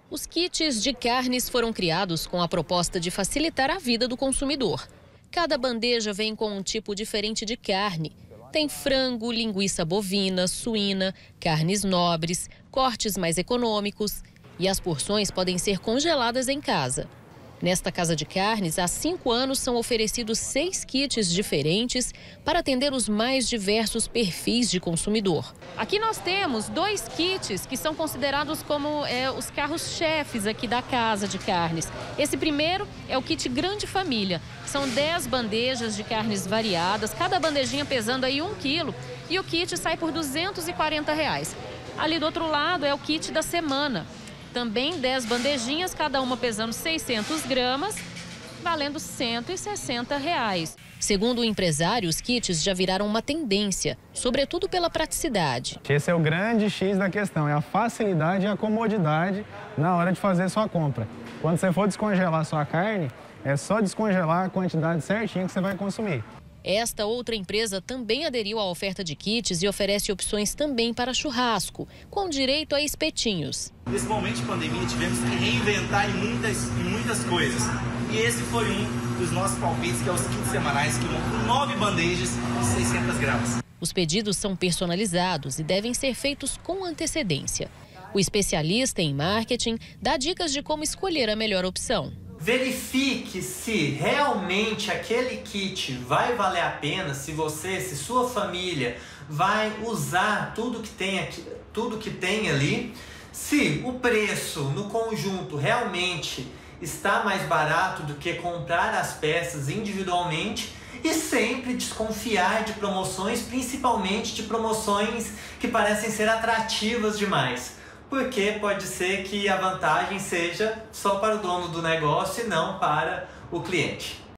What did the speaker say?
Os kits de carnes foram criados com a proposta de facilitar a vida do consumidor. Cada bandeja vem com um tipo diferente de carne. Tem frango, linguiça bovina, suína, carnes nobres, cortes mais econômicos. E as porções podem ser congeladas em casa. Nesta casa de carnes, há 5 anos são oferecidos 6 kits diferentes para atender os mais diversos perfis de consumidor. Aqui nós temos 2 kits que são considerados como os carros-chefes aqui da casa de carnes. Esse primeiro é o kit Grande Família. São 10 bandejas de carnes variadas, cada bandejinha pesando aí 1 quilo, e o kit sai por R$ 240. Ali do outro lado é o kit da semana. Também 10 bandejinhas, cada uma pesando 600 gramas, valendo R$ 160. Segundo o empresário, os kits já viraram uma tendência, sobretudo pela praticidade. Esse é o grande X da questão, é a facilidade e a comodidade na hora de fazer sua compra. Quando você for descongelar sua carne, é só descongelar a quantidade certinha que você vai consumir. Esta outra empresa também aderiu à oferta de kits e oferece opções também para churrasco, com direito a espetinhos. Nesse momento de pandemia, tivemos que reinventar em muitas coisas. E esse foi um dos nossos palpites, que é os kits semanais, que vão com 9 bandejas de 600 gramas. Os pedidos são personalizados e devem ser feitos com antecedência. O especialista em marketing dá dicas de como escolher a melhor opção. Verifique se realmente aquele kit vai valer a pena, se sua família vai usar tudo que tem ali, se o preço no conjunto realmente está mais barato do que comprar as peças individualmente, e sempre desconfiar de promoções, principalmente de promoções que parecem ser atrativas demais. Porque pode ser que a vantagem seja só para o dono do negócio e não para o cliente.